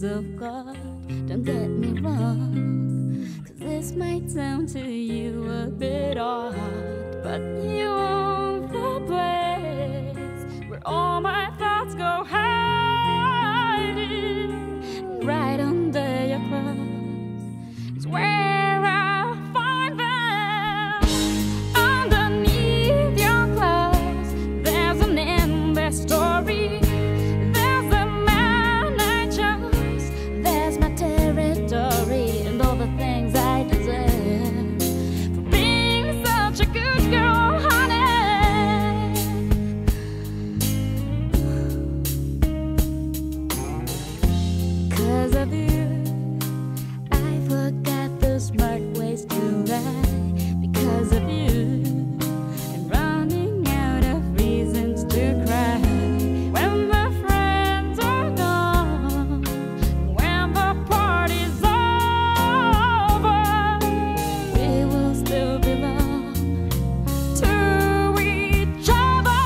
of God. Don't get me wrong, 'cause this might sound to you a bit odd, but you own the place where all my thoughts go hiding. Right under your clothes is where I'll find them. Underneath your clothes there's an endless story. There's a man I chose, there's my territory, and all the things I deserve for being such a good girl, honey. 'Cause of you I forgot the smart ways to lie. Because of you I'm running out of reasons to cry. When the friends are gone, when the party's over, we will still belong to each other.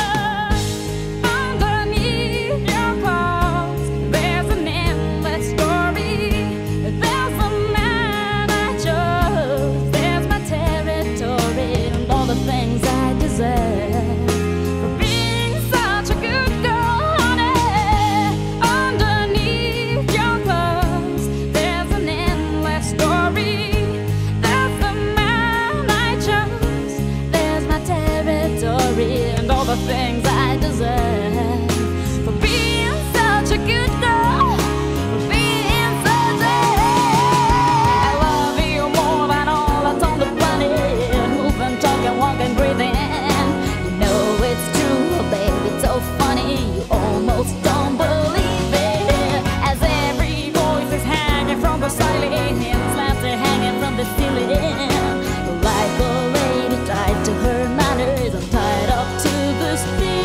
Underneath your clothes there's an endless story. There's a man I chose, there's my territory, and all the things I deserve for being such a good girl, honey. Underneath your clothes there's an endless story. There's the man I chose, there's my territory, and all the things I deserve for being such a good girl, for being such a... I love you more than all that's on the planet. Moving, talking, walking, breathing. You know it's true, baby, it's so funny. You almost don't believe it. As every voice is hanging from the ceiling, slants are hanging from the ceiling. Like a lady tied to her manners, I'm tied up to the steel.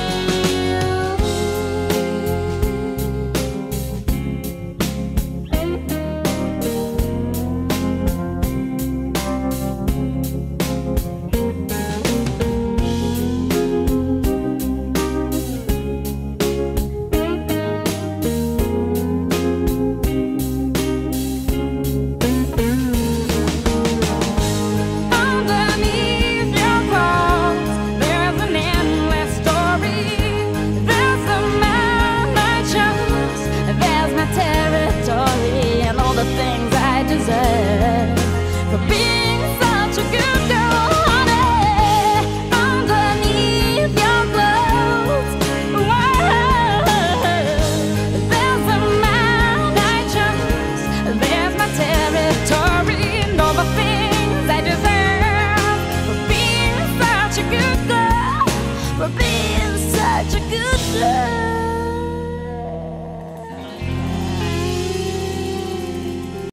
Underneath your clothes there's an endless story. There's the man I chose, there's my territory, and all the things I deserve for being such a good girl, honey. Underneath your clothes, whoa, there's the man I chose, there's my territory, and all the things I deserve for being such a good girl, for being such a good girl.